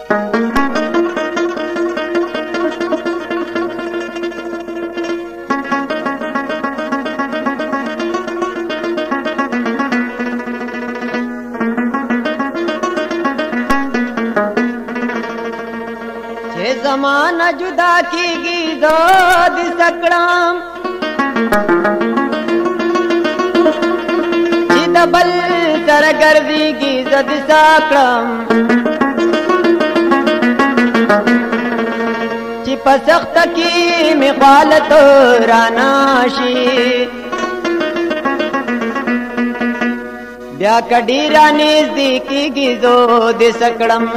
जमाना जुदा कीगी दो दिसकड़ाम चिदबल सरगर्दी की जद साकड़ाम चिपसख्त की मिकालत रानाशी ब्या कड़ीरा नजदीकी की दो दिसकड़म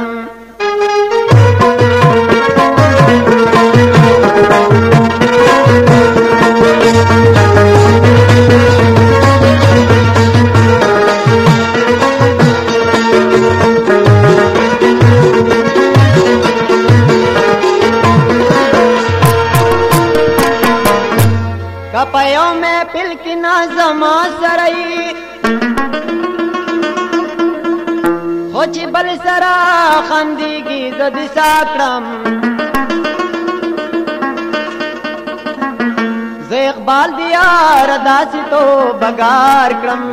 कपयों में पिलकिना जमा सरई होची बल सरा खंदी की जद साकड़म इकबाल दिया रदासी तो बगार क्रम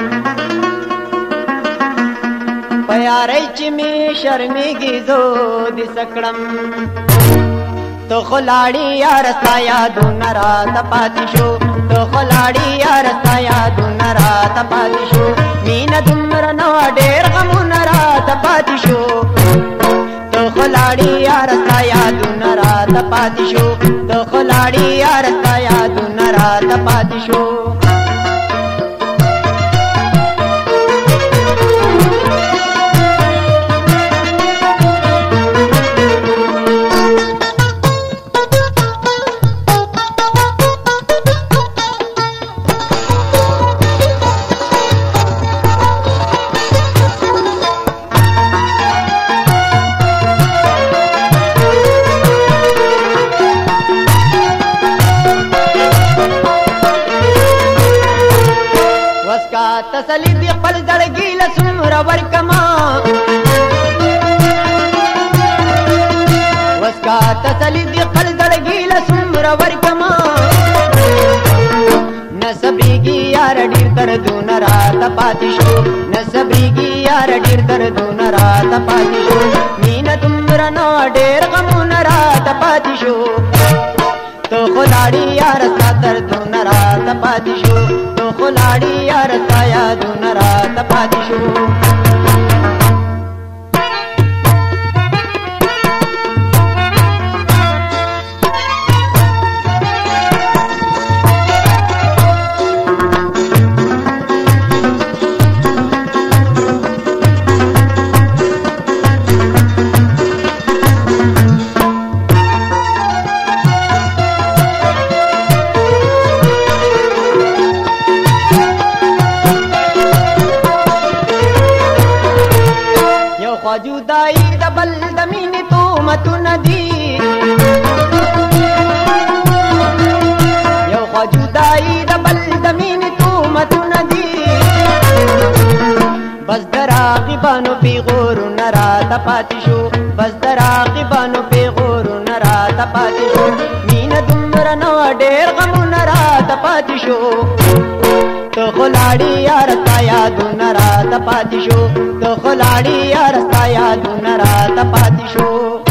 प्यारे चिमी शर्मी की जो दिसकड़म तो खिलाड़ी यार साया दुनरा तपातिशो तो खिलाड़ी यार साया दुनरा तपातिशो मीन दुमर नवा डेर गमुनरा तपातिशो तो खिलाड़ी यार साया दुनरा तपातिशो तो खिलाड़ी यार साया दुनरा तपातिशो तसली दी पल दड़गी लसुमरा वर्कमा वस्का तसली दी पल दड़गी लसुमरा वर्कमा नसबरी की यार डीर कर दूनरा तपातिशो नसबरी की यार डीर कर दूनरा तपातिशो मीन तुमरा नो डेर गमुनरा तपातिशो तो खिलाड़ी यार सादर दूनरा तपातिशो तो खिलाड़ी यार साया दूनरा तपातिशो जुदाई दबल दमीन तू मतु नदी यो जुदाई दबल दमीन तू मतु नदी बस दराकी बानो पे गोरु नरा तपातिशो बस दराकी बानो पे गोरु नरा तपातिशो मीन दुमरा नो डेर गमु नरा तपातिशो तो खिलाड़ी यार साया दूनरा तपातिशो तो खिलाड़ी यार साया दूनरा तपातिशो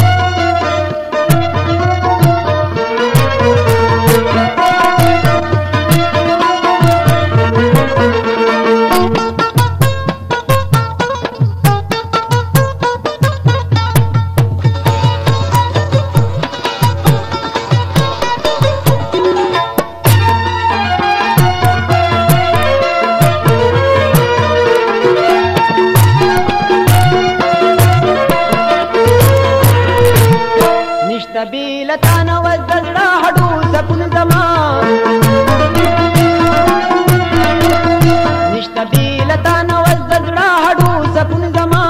नबीलताना वज़रा हडू सपुन जमा निश्तबीलताना वज़रा हडू सपुन जमा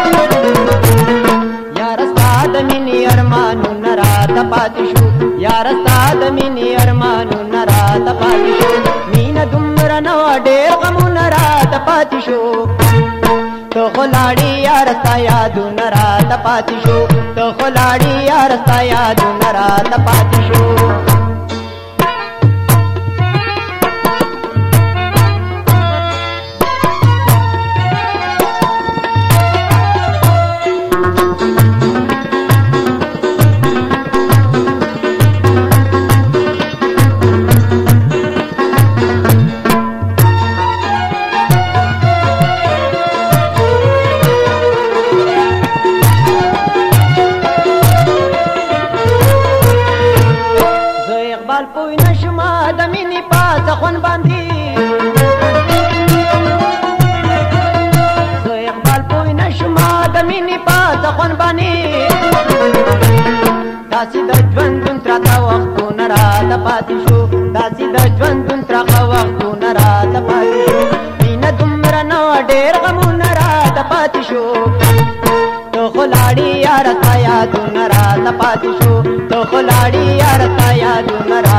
यार साद मिनी अरमानु नरा तपातिशो यार साद मिनी अरमानु नरा तपातिशो मीन दुमरा नवा डेर गमु नरा तपातिशो تو خلاړي یار ستا یادونه راته پاتې شو تو خلاړي یار ستا یادونه راته پاتې شو پوی نشما د مینې پاسه خون باندې زه اقبال پوی نشما د مینې پاسه خون باندې داسې د ژوندون تراخه وختونه راته پاتې شو داسې د ژوندون تراخه وختونه راته پاتې شو مینه دومره نه وه ډېر غمونه راته پاتې شو تو خلاړي یاره ستا یادونه راته پاتې شو تو خلاړي یاره ستا یادونه